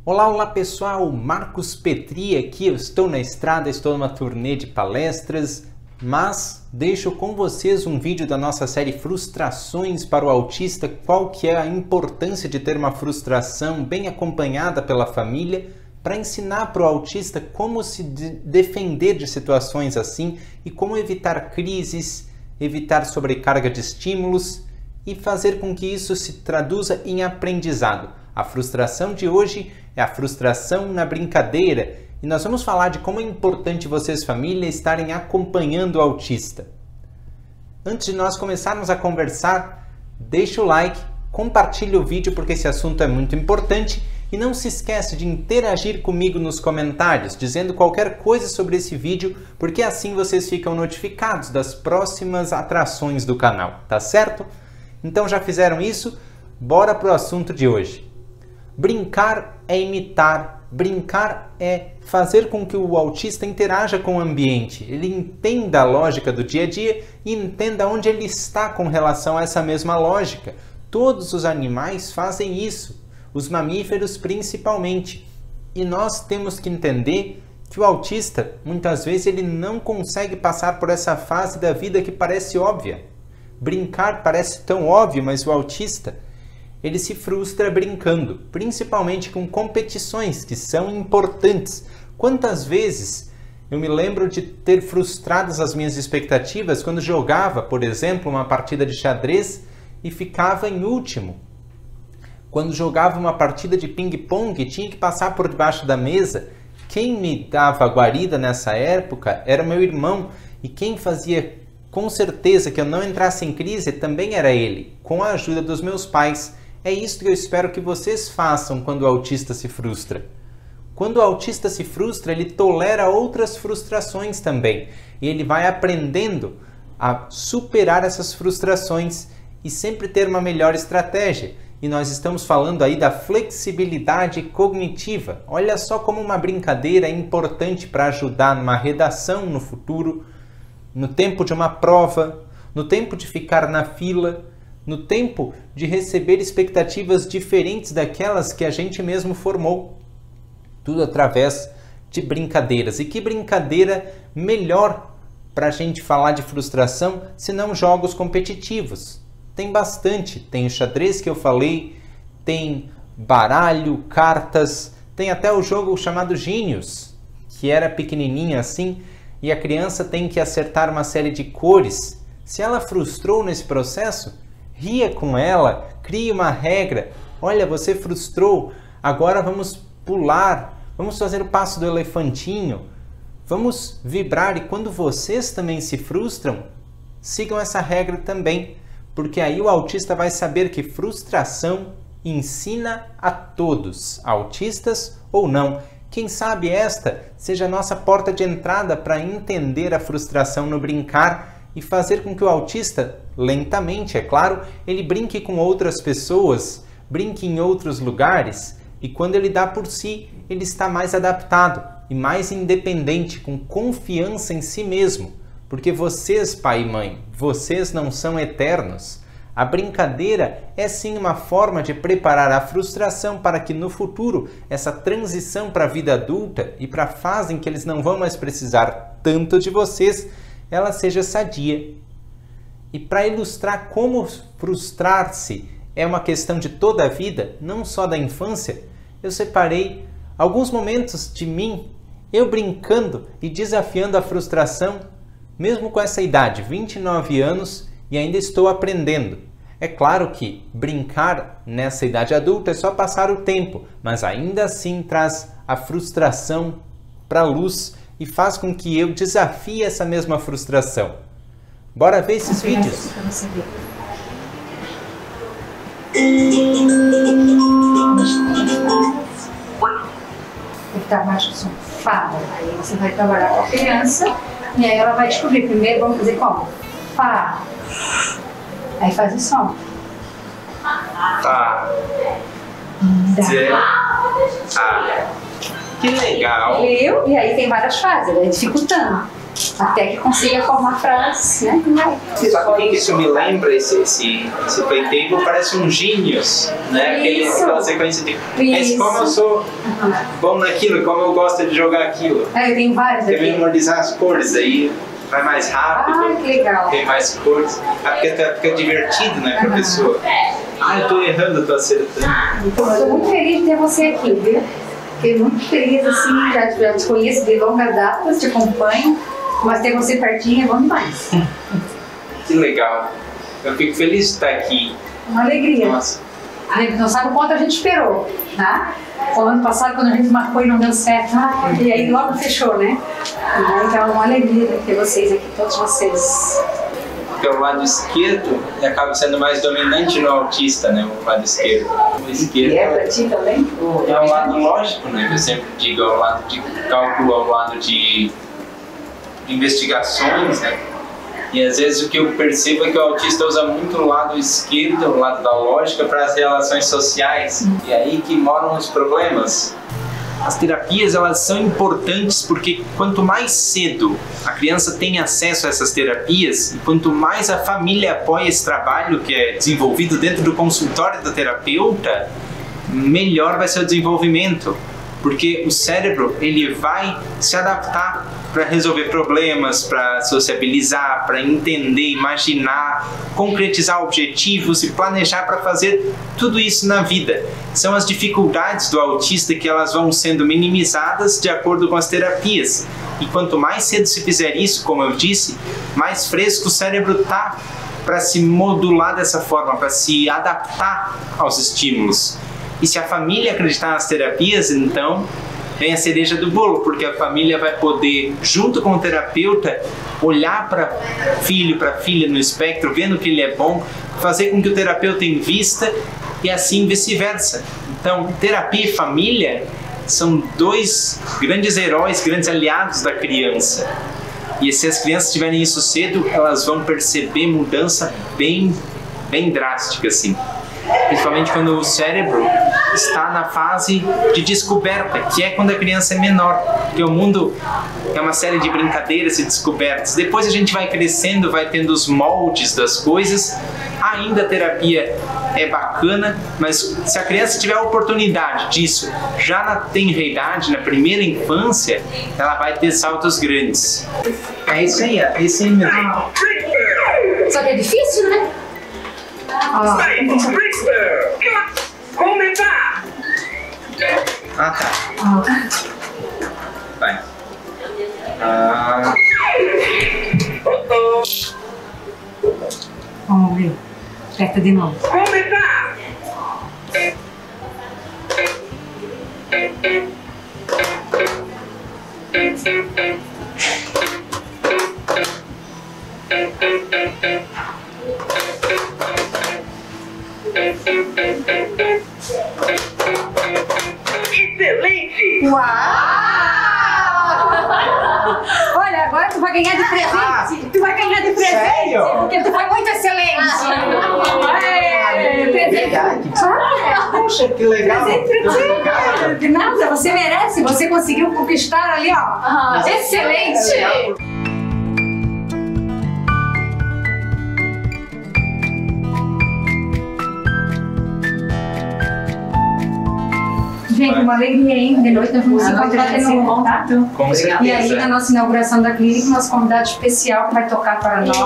Olá, olá pessoal, Marcos Petri aqui, eu estou na estrada, estou numa turnê de palestras, mas deixo com vocês um vídeo da nossa série Frustrações para o Autista, qual que é a importância de ter uma frustração bem acompanhada pela família, para ensinar para o autista como se defender de situações assim e como evitar crises, evitar sobrecarga de estímulos e fazer com que isso se traduza em aprendizado. A frustração de hoje é a frustração na brincadeira e nós vamos falar de como é importante vocês, família, estarem acompanhando o autista. Antes de nós começarmos a conversar, deixa o like, compartilhe o vídeo porque esse assunto é muito importante e não se esquece de interagir comigo nos comentários, dizendo qualquer coisa sobre esse vídeo, porque assim vocês ficam notificados das próximas atrações do canal, tá certo? Então já fizeram isso? Bora pro assunto de hoje. Brincar é imitar, brincar é fazer com que o autista interaja com o ambiente, ele entenda a lógica do dia a dia e entenda onde ele está com relação a essa mesma lógica. Todos os animais fazem isso, os mamíferos principalmente. E nós temos que entender que o autista, muitas vezes, ele não consegue passar por essa fase da vida que parece óbvia. Brincar parece tão óbvio, mas o autista, ele se frustra brincando, principalmente com competições que são importantes. Quantas vezes eu me lembro de ter frustradas as minhas expectativas quando jogava, por exemplo, uma partida de xadrez e ficava em último. Quando jogava uma partida de ping-pong e tinha que passar por debaixo da mesa, quem me dava guarida nessa época era meu irmão, e quem fazia com certeza que eu não entrasse em crise também era ele, com a ajuda dos meus pais. É isso que eu espero que vocês façam quando o autista se frustra. Quando o autista se frustra, ele tolera outras frustrações também. E ele vai aprendendo a superar essas frustrações e sempre ter uma melhor estratégia. E nós estamos falando aí da flexibilidade cognitiva. Olha só como uma brincadeira é importante para ajudar numa redação no futuro, no tempo de uma prova, no tempo de ficar na fila, no tempo de receber expectativas diferentes daquelas que a gente mesmo formou. Tudo através de brincadeiras. E que brincadeira melhor para a gente falar de frustração, se não jogos competitivos? Tem bastante. Tem o xadrez que eu falei, tem baralho, cartas, tem até o jogo chamado Gênios, que era pequenininho assim, e a criança tem que acertar uma série de cores. Se ela frustrou nesse processo, ria com ela, crie uma regra. Olha, você frustrou, agora vamos pular, vamos fazer o passo do elefantinho, vamos vibrar. E quando vocês também se frustram, sigam essa regra também, porque aí o autista vai saber que frustração ensina a todos, autistas ou não. Quem sabe esta seja a nossa porta de entrada para entender a frustração no brincar e fazer com que o autista, lentamente, é claro, ele brinque com outras pessoas, brinque em outros lugares, e quando ele dá por si, ele está mais adaptado e mais independente, com confiança em si mesmo. Porque vocês, pai e mãe, vocês não são eternos. A brincadeira é sim uma forma de preparar a frustração para que no futuro, essa transição para a vida adulta e para a fase em que eles não vão mais precisar tanto de vocês, ela seja sadia. E para ilustrar como frustrar-se é uma questão de toda a vida, não só da infância, eu separei alguns momentos de mim, eu brincando e desafiando a frustração, mesmo com essa idade, 29 anos, e ainda estou aprendendo. É claro que brincar nessa idade adulta é só passar o tempo, mas ainda assim traz a frustração para a luz e faz com que eu desafie essa mesma frustração. Bora ver esses vídeos? Ele tá abaixo do som. Fala. Aí você vai trabalhar com a criança e aí ela vai descobrir. Primeiro vamos fazer como? Fá. Aí faz o som. Tá. Zé. Ah. Que legal. Viu? E aí tem várias fases, vai dificultando. Até que consiga formar frases, né? Sabe o que isso me lembra? Esse playtable parece um Genius, né? Aquela sequência de... Mas como eu sou bom naquilo, como eu gosto de jogar aquilo. Eu tenho vários aqui. Tem que memorizar as cores, aí vai mais rápido. Ah, que legal. Tem mais cores. Fica divertido, né, pra pessoa. Eu tô errando, eu tô acertando. Eu tô muito feliz de ter você aqui, viu? Fiquei muito feliz, assim, já te conheço de longa data, te acompanho, mas ter você pertinho é bom demais. Que legal. Eu fico feliz de estar aqui. Uma alegria. Nossa. A gente não sabe o quanto a gente esperou, tá? O ano passado, quando a gente marcou e não deu certo, e aí logo fechou, né? Então é uma alegria ter vocês aqui, todos vocês. Porque o lado esquerdo acaba sendo mais dominante no autista, né? O lado esquerdo. O esquerdo E é pra ti também? é o lado lógico, né? Eu sempre digo, ao lado de cálculo, ao lado de investigações, né? E às vezes o que eu percebo é que o autista usa muito o lado esquerdo, o lado da lógica, para as relações sociais. E é aí que moram os problemas. As terapias, elas são importantes porque quanto mais cedo a criança tem acesso a essas terapias e quanto mais a família apoia esse trabalho que é desenvolvido dentro do consultório do terapeuta, melhor vai ser o desenvolvimento. Porque o cérebro, ele vai se adaptar para resolver problemas, para sociabilizar, para entender, imaginar, concretizar objetivos e planejar para fazer tudo isso na vida. São as dificuldades do autista que elas vão sendo minimizadas de acordo com as terapias. E quanto mais cedo se fizer isso, como eu disse, mais fresco o cérebro está para se modular dessa forma, para se adaptar aos estímulos. E se a família acreditar nas terapias, então vem a cereja do bolo, porque a família vai poder, junto com o terapeuta, olhar para filho, para filha no espectro, vendo que ele é bom, fazer com que o terapeuta invista e assim vice-versa. Então, terapia e família são dois grandes heróis, grandes aliados da criança. E se as crianças tiverem isso cedo, elas vão perceber mudança bem drástica, assim. Principalmente quando o cérebro está na fase de descoberta, que é quando a criança é menor, porque o mundo é uma série de brincadeiras e descobertas. Depois a gente vai crescendo, vai tendo os moldes das coisas. Ainda a terapia é bacana, mas se a criança tiver a oportunidade disso já na tenra-idade, na primeira infância, ela vai ter saltos grandes. É isso aí mesmo. Só que é difícil, né? Tá. Vai. Vamos ver. Aperta de novo. Excelente! Uau! Olha, agora tu vai ganhar de presente. Tu vai ganhar de presente. Sério? Porque tu foi muito excelente. Verdade. Poxa, que legal. Presente pra ti. De nada, você merece. Você conseguiu conquistar ali, ó. Excelente. Gente, uma alegria, hein? De noite nós vamos se encontrar de novo, tá? Com certeza. E aí, na nossa inauguração da clínica, nosso convidado especial que vai tocar para nós.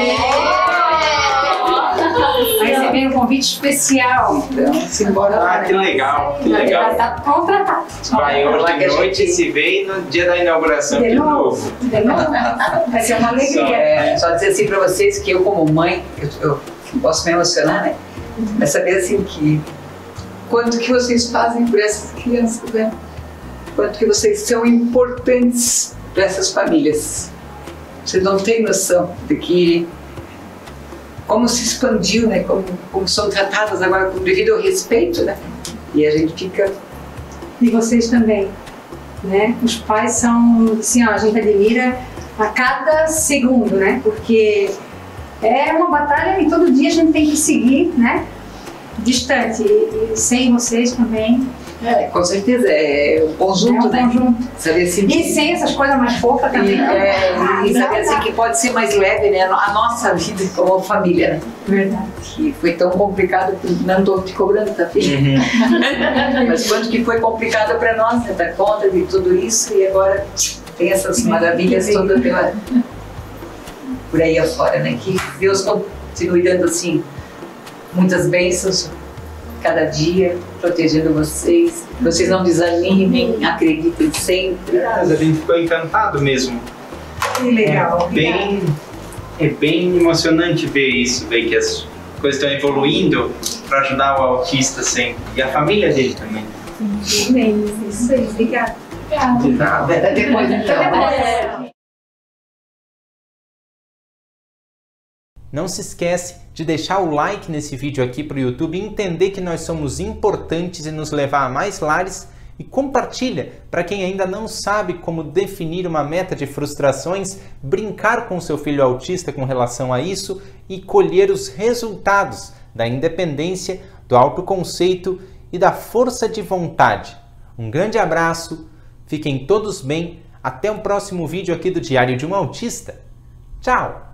Vai receber um convite especial. Então, simbora. Que legal, que legal. Já está contratado. Vai hoje de noite se vê no dia da inauguração de novo. De novo? Vai ser uma alegria. Só dizer assim pra vocês que eu como mãe, eu posso me emocionar, né? Mas saber assim que quanto que vocês fazem por essas crianças, né? Quanto que vocês são importantes para essas famílias. Vocês não têm noção de que como se expandiu, né? Como são tratadas agora com devido ao respeito, né? E a gente fica... E vocês também, né? Os pais são, assim, ó, a gente admira a cada segundo, né? Porque é uma batalha e todo dia a gente tem que seguir, né? Distante. E sem vocês também Com certeza, é um conjunto, né? Conjunto. Saber assim, E sem essas coisas mais fofas também. e saber assim que pode ser mais leve, né? A nossa vida como família, né? Verdade. Que foi tão complicado, não estou te cobrando, tá, filho? Mas quanto que foi complicado para nós, né? Dar conta de tudo isso e agora tem essas maravilhas todas por aí afora, né? Que Deus continue dando assim muitas bênçãos cada dia, protegendo vocês. Vocês não desanimem, acreditem sempre. A gente ficou encantado mesmo. Que legal. É bem emocionante ver isso, ver que as coisas estão evoluindo para ajudar o autista sempre. E a família dele também. Sim, isso aí. Obrigada. De nada. Até depois, então. Não se esquece de deixar o like nesse vídeo aqui para o YouTube e entender que nós somos importantes e nos levar a mais lares, e compartilha para quem ainda não sabe como definir uma meta de frustrações, brincar com seu filho autista com relação a isso e colher os resultados da independência, do autoconceito e da força de vontade. Um grande abraço, fiquem todos bem, até o próximo vídeo aqui do Diário de um Autista. Tchau!